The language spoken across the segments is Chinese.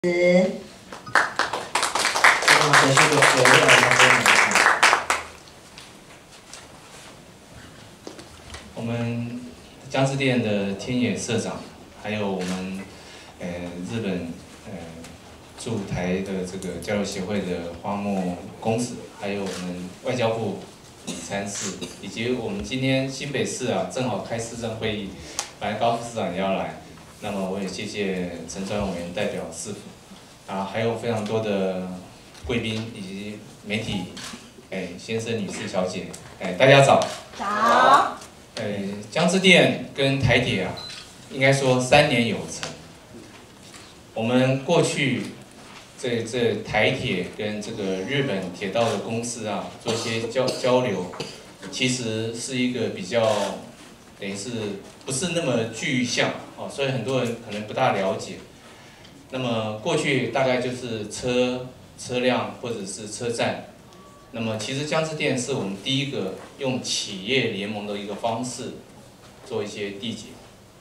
我们江之电的天野社长，还有我们日本驻台的这个交流协会的花木公使，还有我们外交部李参事，以及我们今天新北市正好开市政会议，本来高副市长也要来，那么我也谢谢陈专委员代表市府，还有非常多的贵宾以及媒体，先生、女士、小姐，大家早。 早。 江之电跟台铁应该说3年有成。我们过去这台铁跟这个日本铁道的公司做一些交流，其实是一个比较等于是不是那么具象所以很多人可能不大了解。那么过去大概就是车辆或者是车站。那么其实江之电是我们第一个用企业联盟的一个方式做一些缔结。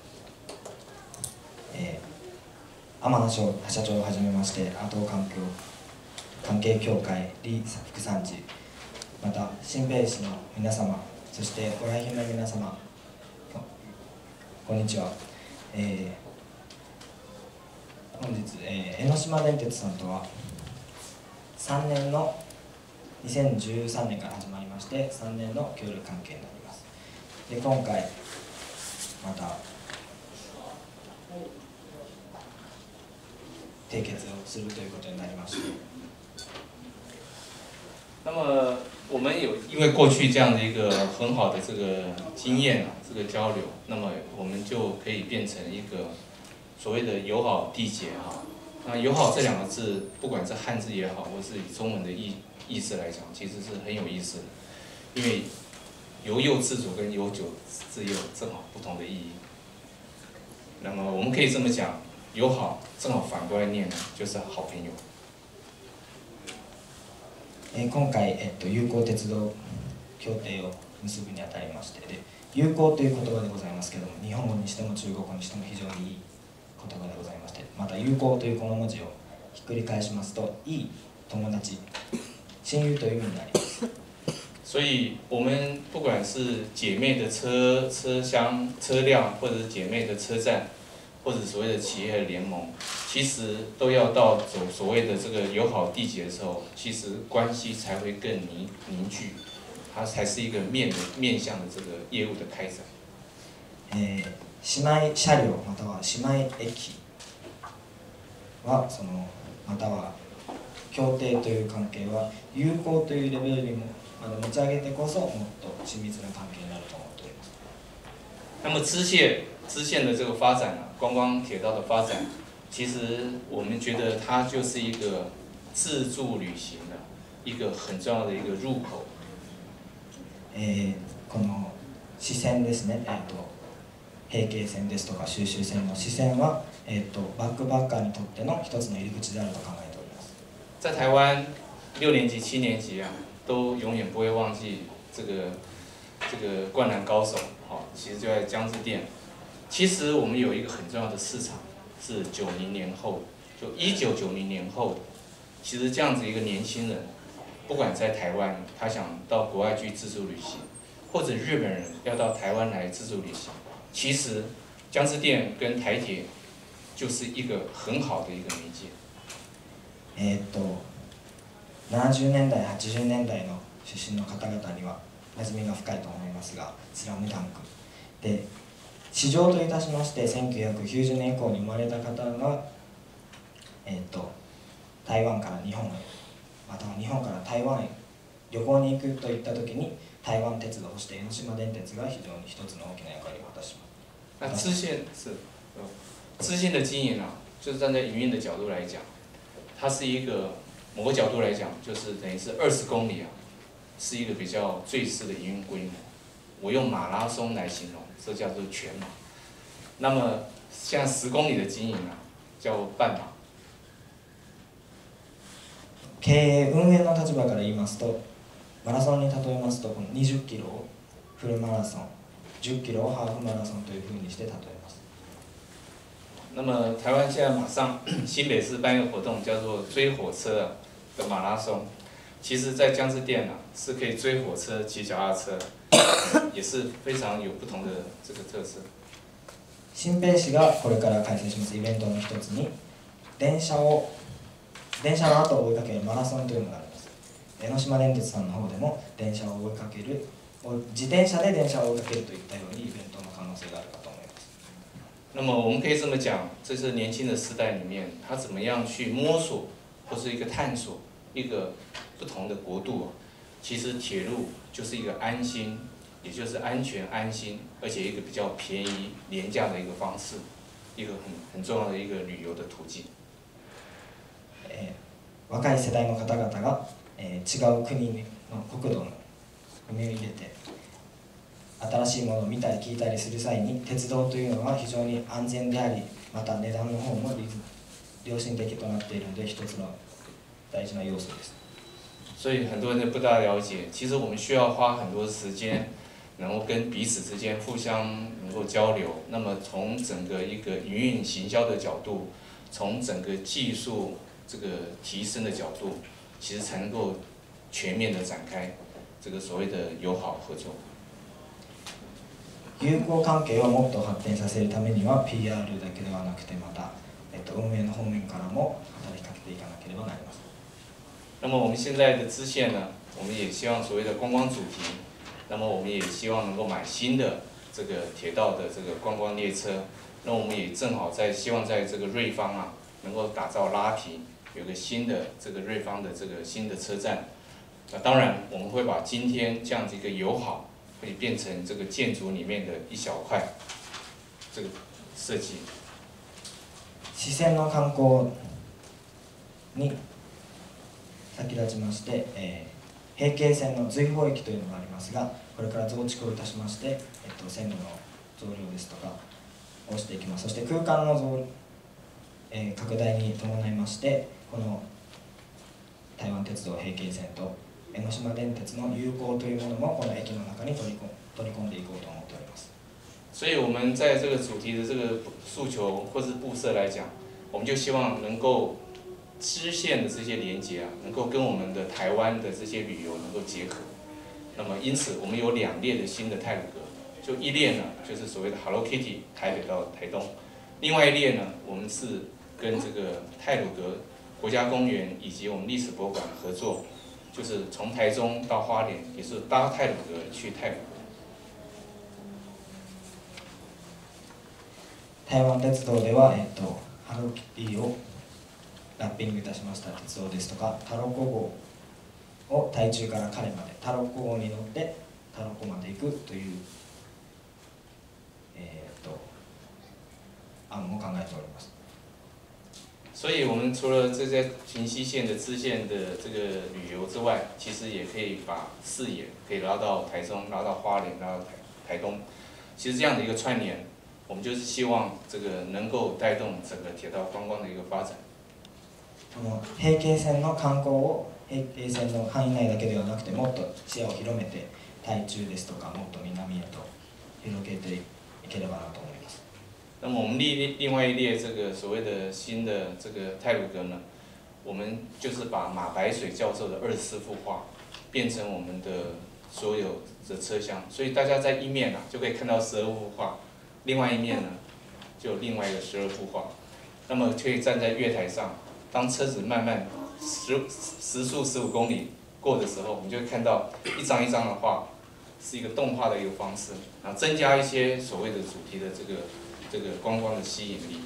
天野社長をはじめまして、関係協会李副参事、また新北市の皆様、そしてご来賓の皆様、こんにちは。本日、江ノ島電鉄さんとは3年の2013年から始まりまして3年の協力関係になります。で今回また締結をするということになりました。 那么我们因为过去这样的一个很好的这个经验这个交流，那么我们就可以变成一个所谓的友好缔结那友好这2个字，不管是汉字也好，或是以中文的意思来讲，其实是很有意思的，因为由右自左跟由左自右正好不同的意义。那么我们可以这么讲，友好正好反过来念就是好朋友。 今回、友好鉄道協定を結ぶにあたりましてで、友好という言葉でございますけども、日本語にしても中国語にしても非常にいい言葉でございまして、また友好というこの文字をひっくり返しますと、いい友達、親友という意味になります。 所以我们不管是姐妹的车辆，或者是姐妹的车站，或者所谓的企业联盟，其实都要到走所谓的这个友好缔结的时候，其实关系才会更凝聚，它才是一个面向的这个业务的开展。 姉妹車両または姉妹駅はまたは協定という関係は友好というレベルにも持ち上げてこそもっと親密な関係になると思っております。 那么支线的这个发展观光铁道的发展，其实我们觉得它就是一个自助旅行的一个很重要的一个入口。 この支線ですね、平京線ですとか収集線の支線は、バックパッカーにとっての一つの入り口であると考えております。 在台湾6年级、7年级都永远不会忘记这个灌篮高手，其实就在江之电。其实我们有一个很重要的市场是90年后，就1990年后，其实这样子一个年轻人，不管在台湾，他想到国外去自助旅行，或者日本人要到台湾来自助旅行，其实江之电跟台铁就是一个很好的一个媒介。 70年代、80年代の出身の方々には馴染みが深いと思いますが、スラムダンクで市場といたしまして1990年以降に生まれた方が、台湾から日本へ、または日本から台湾へ旅行に行くといった時に台湾鉄道そして江ノ島電鉄が非常に一つの大きな役割を果たします。 支线的经营就是站在营运的角度来讲，它是一个某个角度来讲，就是等于是20公里是一个比较最适的营运规模。我用马拉松来形容，这叫做全马。那么像10公里的经营叫半马。 経営運営の立場から言いますと、マラソンに例えますとこの20キロをフルマラソン、10キロをハーフマラソンというふうにして例えます。 那么台湾现在马上新北市办一个活动，叫做追火车的马拉松。其实，在江之店是可以追火车、骑脚踏车，也是非常有不同的这个特色。 新北市がこれから開催しますイベントの一つに電車の後を追いかけるマラソンというのがあります。江ノ島電鉄さんの方でも電車を追いかける自転車で電車を追いかけるといったようにイベントの可能性があるかと思います。 那么我们可以这么讲，这是年轻的时代里面，他怎么样去摸索或是一个探索一个不同的国度。其实铁路就是一个安心，也就是安全安心，而且一个比较便宜廉价的一个方式，一个很重要的一个旅游的途径。 若い世代の方々が、違う国の国土の踏み入れて新しいものを見たり聞いたりする際に鉄道というのは非常に安全であり、また値段の方も良心的となっているので一つの大事な要素です。 所以很多人不大了解，其实我们需要花很多时间，能够跟彼此之间互相能够交流。那么从整个一个营运行销的角度，从整个技术这个提升的角度，其实才能够全面的展开这个所谓的友好合作。 友好関係をもっと発展させるためには PR だけではなくてまた、運営の方面からも働きかけていかなければなりません。 那么我们现在的支线呢，我们也希望所谓的观光主题，那么我们也希望能够买新的这个铁道的这个观光列车。那我们也正好希望在这个瑞芳能够打造拉皮，有个新的这个瑞芳的这个新的车站。那当然我们会把今天这样子一个友好。会变成这个建筑里面的一小块，这个设计。 支線の観光に先立ちまして、平京線の随宝駅というのがありますが、これから増築をいたしまして、線路の増量ですとかをしていきます。そして空間の拡大に伴いまして、この台湾鉄道平京線と江ノ島電鉄の友好というものもこの駅の中に取り込んでいこうと思っております。 所以我们在这个主题的这个诉求或是布设来讲，我们就希望能够支线的这些连接能够跟我们的台湾的这些旅游能够结合。那么因此我们有2列的新的太鲁阁，就一列呢就是所谓的 Hello Kitty 台北到台东，另外一列呢我们是跟这个太鲁阁国家公园以及我们历史博物馆合作。就是从台中到花莲，也是搭太鲁阁去太鲁阁。 台湾鉄道では、ハローキティをラッピングいたしました鉄道ですとか、タロコ号を台中から彼まで、タロコ号に乗ってタロコまで行くという、案も考えております。 所以我们除了这些平溪线的支线的这个旅游之外，其实也可以把视野可以拉到台中、拉到花莲、拉到台东。其实这样的一个串联，我们就是希望这个能够带动整个铁道观光的一个发展。 この平京線の観光を平京線の範囲内だけではなくてもっと視野を広めて台中ですとかもっと南へと広げていければなと思います。 那么我们另外一列这个所谓的新的这个太鲁阁呢，我们就是把马白水教授的24幅画变成我们的所有的车厢，所以大家在一面就可以看到12幅画，另外一面呢就有另外一个12幅画，那么可以站在月台上，当车子慢慢时速15公里过的时候，我们就会看到一张一张的画，是一个动画的一个方式，然后增加一些所谓的主题的这个观光的吸引力。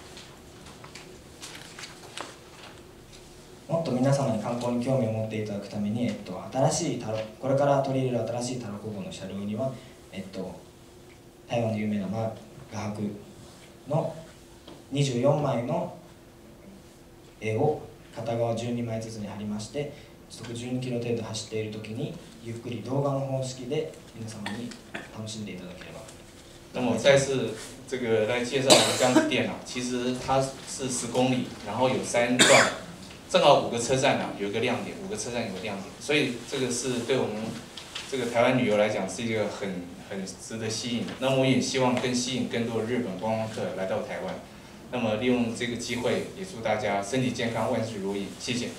もっと皆様に観光に興味を持っていただくために、新しいこれから取り入れる新しいタロコ号の車両には、台湾の有名な画伯の24枚の絵を片側12枚ずつに貼りまして、時速12キロ程度走っている時にゆっくり動画の方式で皆様に楽しんでいただければ。 那么我再次这个来介绍我们江之店其实它是10公里，然后有3段，正好5个车站有一个亮点，5个车站有个亮点，所以这个是对我们这个台湾旅游来讲是一个很值得吸引。那么我也希望吸引更多的日本观光客来到台湾。 那么利用这个机会，也祝大家身体健康，万事如意。谢谢。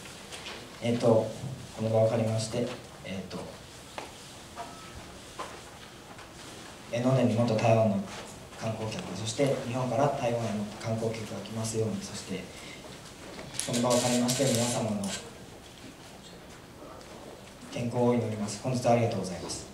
この場を借りまして、能年に元台湾の観光客、そして日本から台湾への観光客が来ますように、そしてこの場を借りまして皆様の健康を祈ります。本日はありがとうございます。